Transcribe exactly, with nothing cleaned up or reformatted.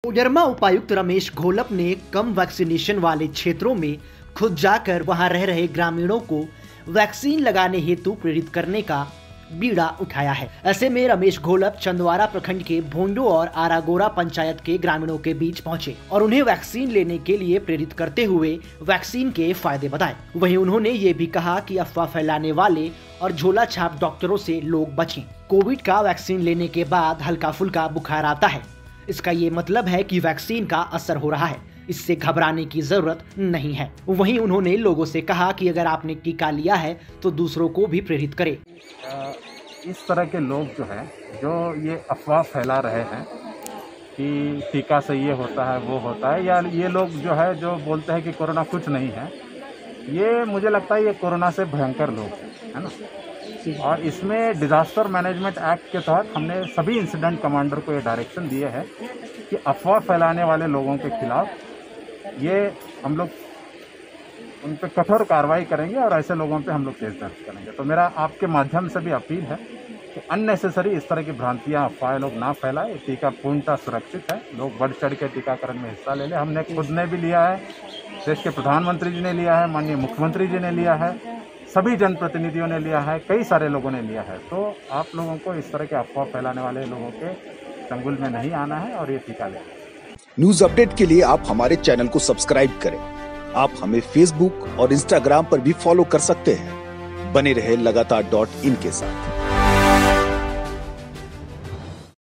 कोडरमा उपायुक्त रमेश घोलप ने कम वैक्सीनेशन वाले क्षेत्रों में खुद जाकर वहां रह रहे ग्रामीणों को वैक्सीन लगाने हेतु प्रेरित करने का बीड़ा उठाया है। ऐसे में रमेश घोलप चंदवारा प्रखंड के भोंडो और आरागोरा पंचायत के ग्रामीणों के बीच पहुंचे और उन्हें वैक्सीन लेने के लिए प्रेरित करते हुए वैक्सीन के फायदे बताए। वहीं उन्होंने ये भी कहा कि अफवाह फैलाने वाले और झोला छाप डॉक्टरों से लोग बचें। कोविड का वैक्सीन लेने के बाद हल्का फुल्का बुखार आता है, इसका ये मतलब है कि वैक्सीन का असर हो रहा है, इससे घबराने की जरूरत नहीं है। वहीं उन्होंने लोगों से कहा कि अगर आपने टीका लिया है तो दूसरों को भी प्रेरित करें। इस तरह के लोग जो हैं जो ये अफवाह फैला रहे हैं कि टीका से ये होता है वो होता है, या ये लोग जो है जो बोलते हैं कि कोरोना कुछ नहीं है, ये मुझे लगता है ये कोरोना से भयंकर लोग हैं, है ना। और इसमें डिज़ास्टर मैनेजमेंट एक्ट के तहत हमने सभी इंसिडेंट कमांडर को ये डायरेक्शन दिए है कि अफवाह फैलाने वाले लोगों के खिलाफ ये हम लोग उन पर कठोर कार्रवाई करेंगे और ऐसे लोगों पे हम लोग केस दर्ज करेंगे। तो मेरा आपके माध्यम से भी अपील है कि अननेसेसरी इस तरह की भ्रांतियाँ अफवाह लोग ना फैलाएं। टीका पूर्णतः सुरक्षित है, लोग बढ़ चढ़ के टीकाकरण में हिस्सा ले लें। हमने खुद ने भी लिया है, देश के प्रधानमंत्री जी ने लिया है, माननीय मुख्यमंत्री जी ने लिया है, सभी जनप्रतिनिधियों ने लिया है, कई सारे लोगों ने लिया है। तो आप लोगों को इस तरह के अफवाह फैलाने वाले लोगों के चंगुल में नहीं आना है और ये टीका लेना है। न्यूज अपडेट के लिए आप हमारे चैनल को सब्सक्राइब करें। आप हमें फेसबुक और इंस्टाग्राम पर भी फॉलो कर सकते हैं। बने रहे लगातार डॉट इन के साथ।